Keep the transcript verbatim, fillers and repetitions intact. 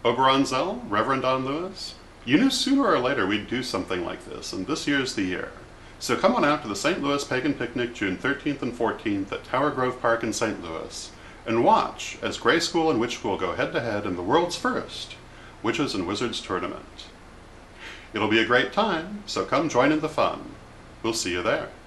Oberonzel, Reverend Don Lewis, you knew sooner or later we'd do something like this, and this year's the year. So come on out to the Saint Louis Pagan Picnic June thirteenth and fourteenth at Tower Grove Park in Saint Louis, and watch as Grey School and Witch School go head-to-head in the world's first Witches and Wizards tournament. It'll be a great time, so come join in the fun. We'll see you there.